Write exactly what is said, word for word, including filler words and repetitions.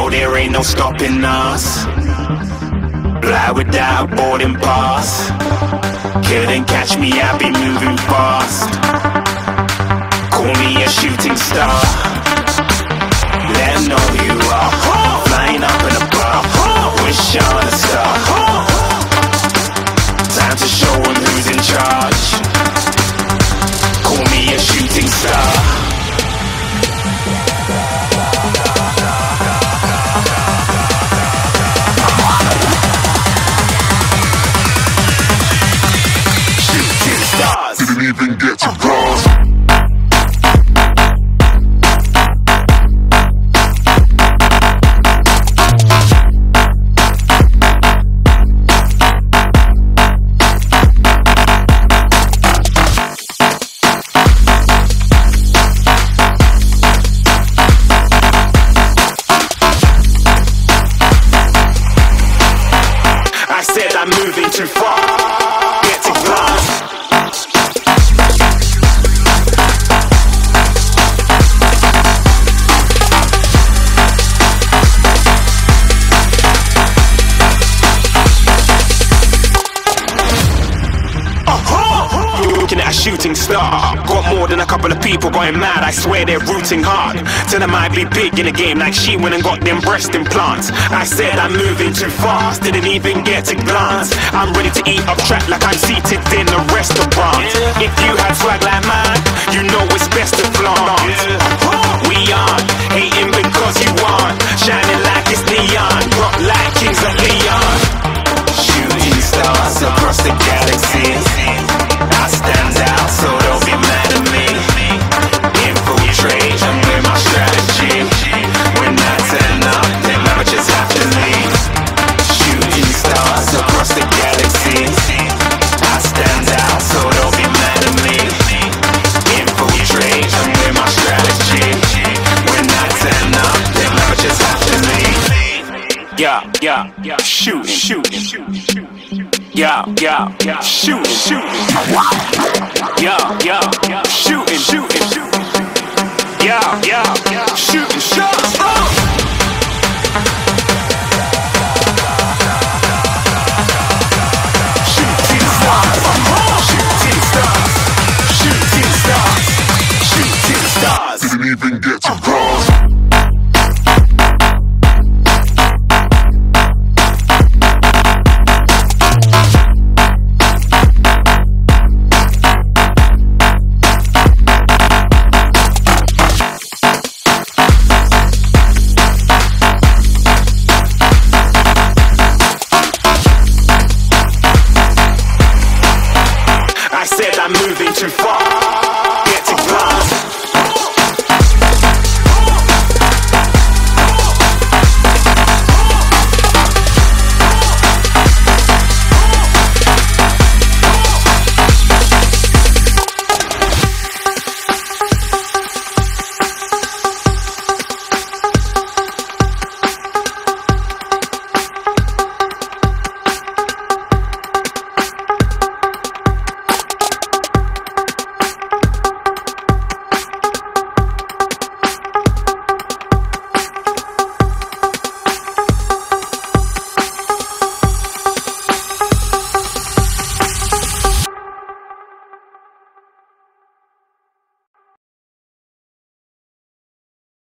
there ain't no stopping us. Fly without a boarding pass. Couldn't catch me, I be moving fast. Call me a shooting star. Let 'em know who you are. Flying up in a bar, wish on a star. Time to show 'em who's in charge. Call me a shooting star. Shooting stars. Didn't even get to cross. I said I'm moving too far. Get to glass. Looking at a shooting star. Got more than a couple of people going mad. I swear they're rooting hard. Tell them I'd be big in the game like she went and got them breast implants. I said I'm moving too fast, didn't even get to glance. I'm ready to eat up track like I'm seated in a restaurant. If you had swag like mine, you know it's best to flaunt. We aren't hating because you aren't shining like it's neon, rock like kings of Leon. Shooting stars across the galaxy. I stand out, so don't be mad at me. Infiltrate, I'm with my strategy. When I turn up, them amateurs have to leave. Shooting stars across the galaxy. I stand out, so don't be mad at me. Infiltrate, I'm with my strategy. When I turn up, them amateurs have to leave. Yeah, yeah, yeah, shooting, shooting, shooting. Yeah, yeah, yeah, shooting, shooting. Yeah, yeah, yeah, shooting, shooting, shooting. Yeah, yeah, yeah, shooting, shots. Oh! Shooting stars, shooting stars, shooting stars, shooting stars. Didn't even get